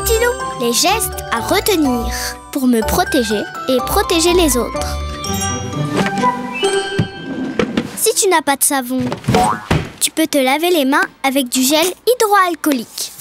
petit loup. Les gestes à retenir pour me protéger et protéger les autres. Si tu n'as pas de savon, tu peux te laver les mains avec du gel hydroalcoolique.